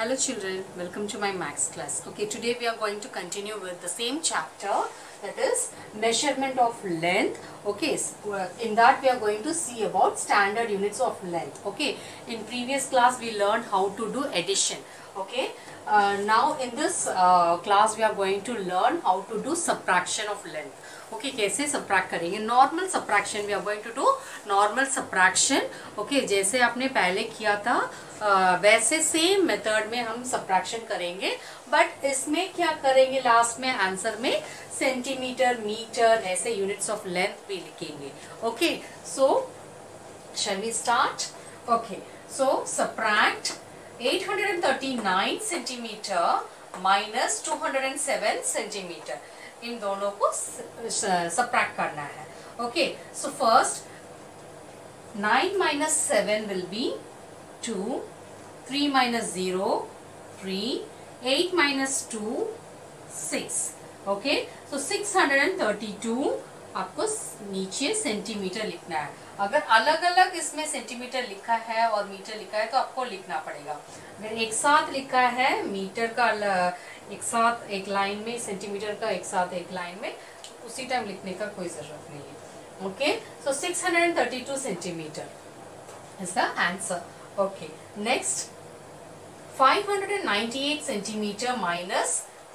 Hello children, welcome to my maths class. Okay, today we are going to continue with the same chapter, that is measurement of length. Okay, so in that we are going to see about standard units of length. Okay, in previous class we learned how to do addition. Okay, now in this class we are going to learn how to do subtraction of length. Okay, कैसे subtract करेंगे? Normal subtraction we are going to do normal subtraction. Okay, जैसे आपने पहले किया था वैसे same method में हम subtraction करेंगे, बट इसमें क्या करेंगे, लास्ट में आंसर में सेंटीमीटर, मीटर ऐसे यूनिट्स ऑफ लेंथ भी लिखेंगे. Okay, so shall we start? Okay, so subtract 839 centimeter minus 207 centimeter. इन दोनों को subtract करना है. Okay, so first 9 minus 7 will be 2, 3 minus 0 3, 8 minus 2 6. Okay, so 632 आपको नीचे सेंटीमीटर लिखना है. अगर अलग अलग इसमें सेंटीमीटर लिखा है और मीटर लिखा है तो आपको लिखना पड़ेगा. अगर एक साथ लिखा है मीटर का एक साथ एक लाइन में, सेंटीमीटर का एक साथ एक लाइन में, उसी टाइम लिखने का कोई जरूरत नहीं है. Okay, so 632 centimetre is the answer. Okay, next 598 centimeter minus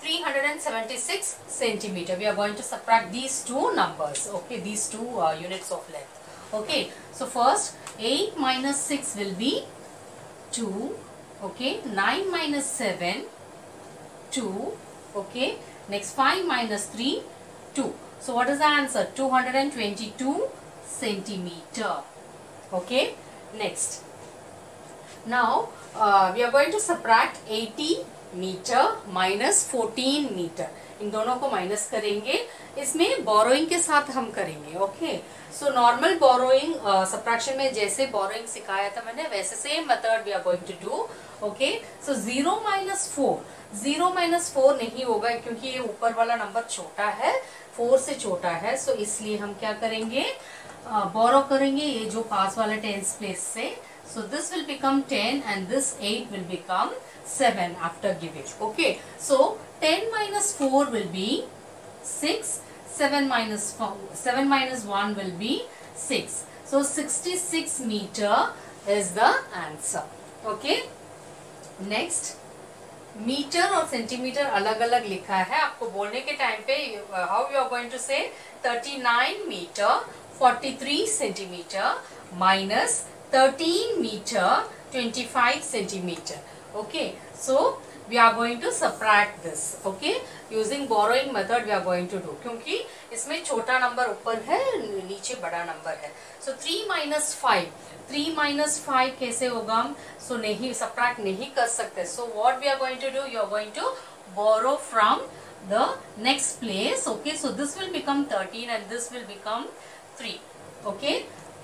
376 centimeter. We are going to subtract these two numbers. Okay, these two units of length. Okay, so first 8 minus 6 will be 2. Okay, 9 minus 7 2. Okay, next 5 minus 3 2. So what is the answer? 222 centimeter. Okay, next now we are going to subtract 80 meter minus 14 meter. इन दोनों को minus करेंगे. इसमें borrowing के साथ हम करेंगे. Okay, so normal borrowing subtraction में जैसे बोरोइंग सिखाया था मैंने, वैसे same method we are going to do. Okay, so 0 minus 4, 0 minus 4 नहीं होगा क्योंकि ये ऊपर वाला नंबर छोटा है, 4 से छोटा है. सो इसलिए हम क्या करेंगे, बोरो करेंगे ये जो पास वाला टेंस प्लेस से. So this will become 10 and this 8 will become 7 after giving. Okay, so 10 minus 4 will be 6, 7 minus 1 will be 6. So 66 meter is the answer. Okay, next metre और सेंटीमीटर अलग अलग लिखा है. आपको बोलने के टाइम पे how you are going to say 39 metre 43 centimetre minus 13 meter 25 centimeter. Okay, so we are going to subtract this. Okay, using borrowing method we are going to do, क्योंकि इसमें छोटा नंबर ऊपर है, नीचे बड़ा नंबर है. So 3 minus 5, 3 minus 5 कैसे होगा? So नहीं, subtract नहीं कर सकते. So what we are going to do? You are going to borrow from the next place. Okay, so this will become 13 and this will become 3. Okay,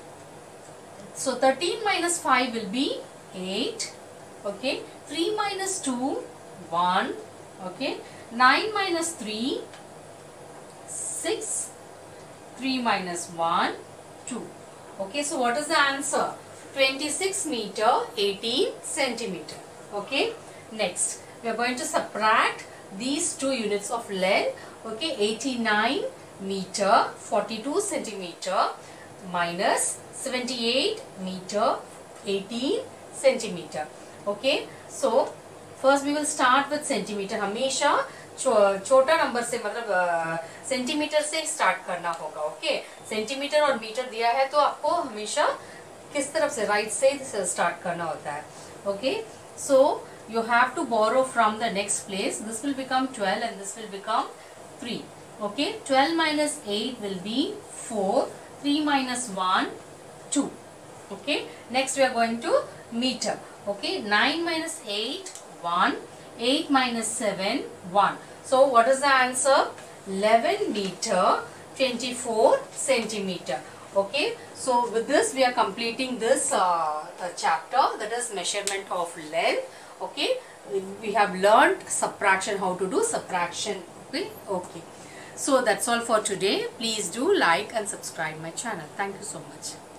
so 13 minus 5 will be 8. Okay, 3 minus 2 1. Okay, 9 minus 3 6, 3 minus 1 2. Okay, so what is the answer? 26 meter 18 centimeter. Okay, next we are going to subtract these two units of length. Okay, 89 meter 42 centimeter minus 78 meter 18 centimeter. Okay, so first we will start with centimeter. हमेशा छोटा number से, मतलब centimetre से start करना होगा. Okay, centimetre और metre दिया है तो आपको हमेशा किस तरफ से, राइट से स्टार्ट करना होता है. Okay, so you have to borrow from the next place. This will become 12 and this will become 3. Okay, 12 minus 8 will be 4, 3 minus 1 2. Okay, next we are going to meter. Okay, 9 minus 8 1, 8 minus 7 1. So what is the answer? 11 meter 24 centimeter. Okay, so with this we are completing this chapter, that is measurement of length. Okay, we have learned subtraction, how to do subtraction. Okay, so that's all for today. Please do like and subscribe my channel. Thank you so much.